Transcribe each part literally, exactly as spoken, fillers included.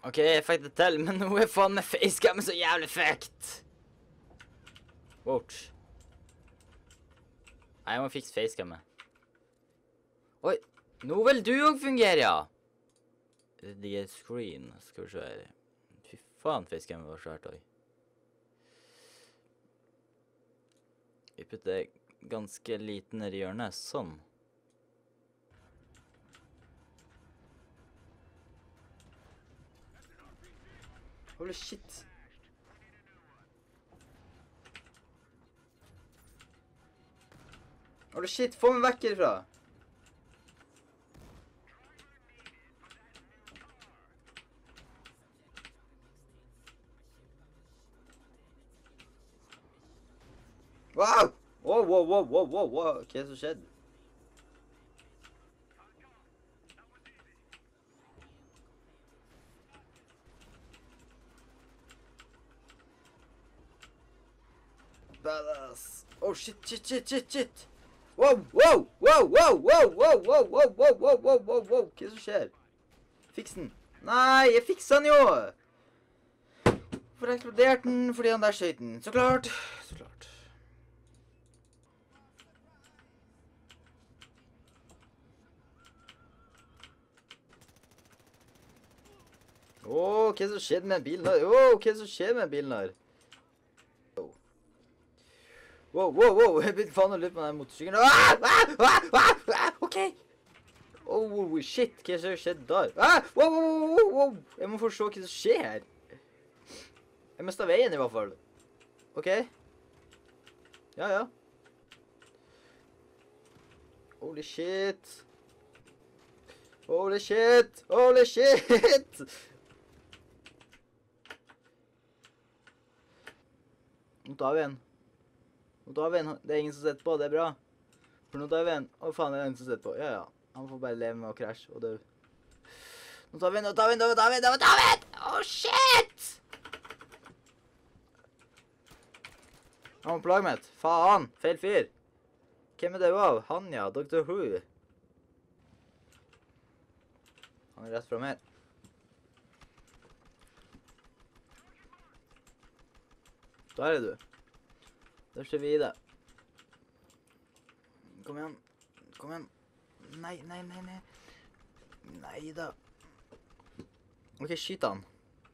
OK, jeg fikk det til, men nå er faen meg facecammen så jævlig fucked. Watch. Nei, jeg må fikse facecammen. Oi, nå vil du også fungere, ja. Det er screen, skal vi se her. Fy faen, facecammen var svært også. Vi putter ganske liten ned i hjørnet, sånn. Holy shit. Holy shit, få meg vekk herfra. Wow! Wow, wow, wow, wow, wow, wow. Hva er det som skjedde? Badass. Oh shit, shit, shit, shit, shit. Wow, wow, wow, wow, wow, wow, wow, wow, wow, wow, wow, wow, wow. Hva er det som skjer? Fiks den. Nei, jeg fiksa den jo. Hvorfor eksploderte den? Fordi han der skjøt den. Så klart. Så klart. Åh, hva er det som skjedde med bilen her? Åh, hva er det som skjer med bilen her? Wow, wow, wow, jeg begynte faen å løpe med den motorsykkelen. Ah, ah, ah, ah, ah, ok. Oh, shit, hva er det som skjedde der? Ah, wow, wow, wow, wow. Jeg må få se hva som skjer her. Jeg mistet veien i hvert fall. Ok. Ja, ja. Holy shit. Holy shit. Holy shit. Nå tar vi en. Nå tar vi en. Det er ingen som setter på, det er bra. For nå tar vi en. Å faen, det er ingen som setter på. Ja, ja. Han får bare leve med å krasje og dø. Nå tar vi en, nå tar vi en, nå tar vi en, nå tar vi en! Åh, shit! Han var plaget mitt. Faen, feil fyr. Hvem er det av? Han, ja. doktor Who. Han er rett fra meg. Der er du. Der ser vi i det. Kom igjen. Kom igjen. Nei, nei, nei, nei. Nei da. Ok, skyt han.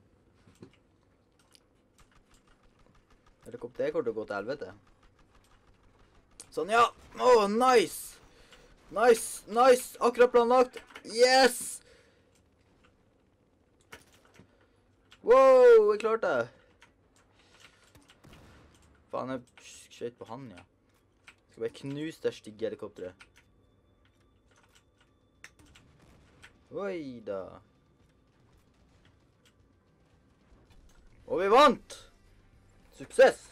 Helikopter kommer til å gå til helvete. Sånn, ja. Åh, nice. Nice, nice. Akkurat planlagt. Yes! Wow, jeg klarte det. Faen, jeg skjøt på han, ja. Skal bare knuse det stygge helikopteret. Oi da. Og vi vant! Suksess!